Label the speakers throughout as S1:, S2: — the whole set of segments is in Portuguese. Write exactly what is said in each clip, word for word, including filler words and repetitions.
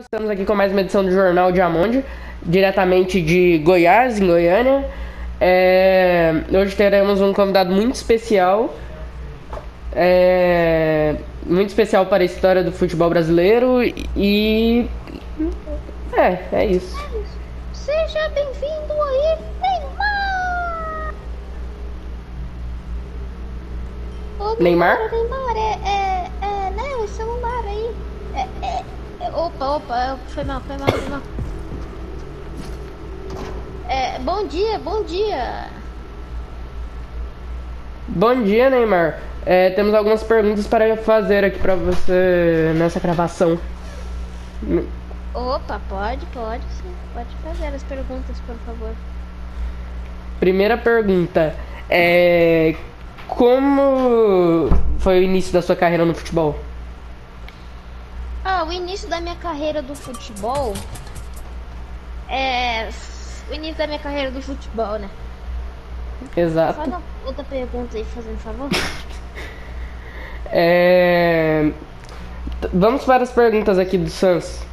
S1: Estamos aqui com mais uma edição do Jornal Diamond, diretamente de Goiás, em Goiânia. É, hoje teremos um convidado muito especial, é, muito especial para a história do futebol brasileiro e... É, é isso.
S2: Seja bem-vindo aí, Neymar! Ô,
S1: Neymar?
S2: Neymar, é, é, é, né, o celular aí. É, é, é, opa, opa, foi mal, foi mal, foi mal. É, bom dia, bom dia.
S1: Bom dia, Neymar. É, temos algumas perguntas para fazer aqui para você nessa gravação.
S2: Opa, pode, pode sim. Pode fazer as perguntas, por favor.
S1: Primeira pergunta, é... como foi o início da sua carreira no futebol?
S2: Ah, o início da minha carreira do futebol... É... O início da minha carreira do futebol, né?
S1: Exato.
S2: Faz uma outra pergunta aí, fazendo favor.
S1: É... Vamos para as perguntas aqui do Sans.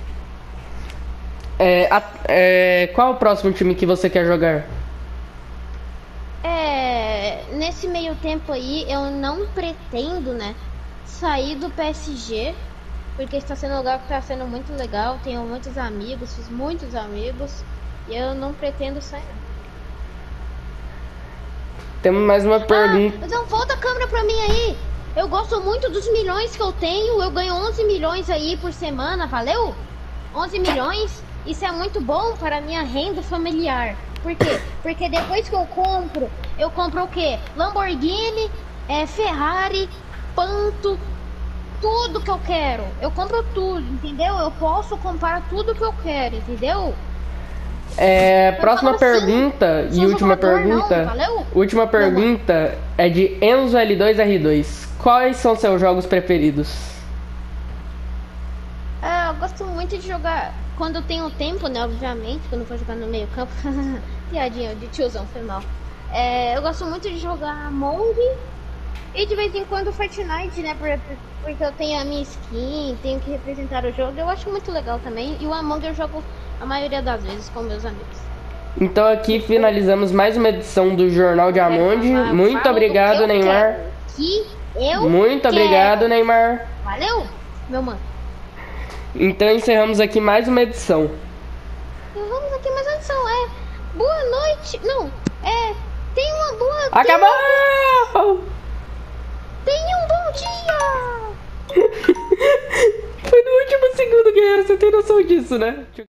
S1: É, a, é, qual o próximo time que você quer jogar?
S2: É, nesse meio tempo aí, eu não pretendo, né, sair do P S G, porque está sendo um lugar que está sendo muito legal, tenho muitos amigos, fiz muitos amigos, e eu não pretendo sair.
S1: Temos mais uma pergunta.
S2: Ah, então volta a câmera pra mim aí. Eu gosto muito dos milhões que eu tenho, eu ganho onze milhões aí por semana, valeu? onze milhões? Isso é muito bom para a minha renda familiar. Por quê? Porque depois que eu compro, eu compro o quê? Lamborghini, é, Ferrari, Panto, tudo que eu quero. Eu compro tudo, entendeu? Eu posso comprar tudo que eu quero, entendeu?
S1: É,
S2: Eu
S1: próxima
S2: falo assim,
S1: pergunta e
S2: sou
S1: última
S2: jogador,
S1: pergunta.
S2: não, valeu?
S1: Última pergunta é de Enzo L dois R dois. Quais são seus jogos preferidos?
S2: Ah, eu gosto muito de jogar quando eu tenho tempo, né? Obviamente, quando eu for jogar no meio campo. Piadinha de tiozão, foi mal. É, eu gosto muito de jogar Among e de vez em quando Fortnite, né? Porque eu tenho a minha skin, tenho que representar o jogo. Eu acho muito legal também. E o Among eu jogo a maioria das vezes com meus amigos.
S1: Então aqui finalizamos mais uma edição do Jornal Diamond.
S2: Falar,
S1: Muito
S2: falo
S1: obrigado,
S2: do que eu
S1: Neymar.
S2: quero, que eu
S1: Muito
S2: quero.
S1: obrigado, Neymar.
S2: Valeu, meu mano.
S1: Então encerramos aqui mais uma edição.
S2: Então vamos aqui mais uma edição. É, boa noite. Não, é, tenha uma boa...
S1: Acabou!
S2: Tenha um bom dia!
S1: Foi no último segundo, guerreiro. Você tem noção disso, né?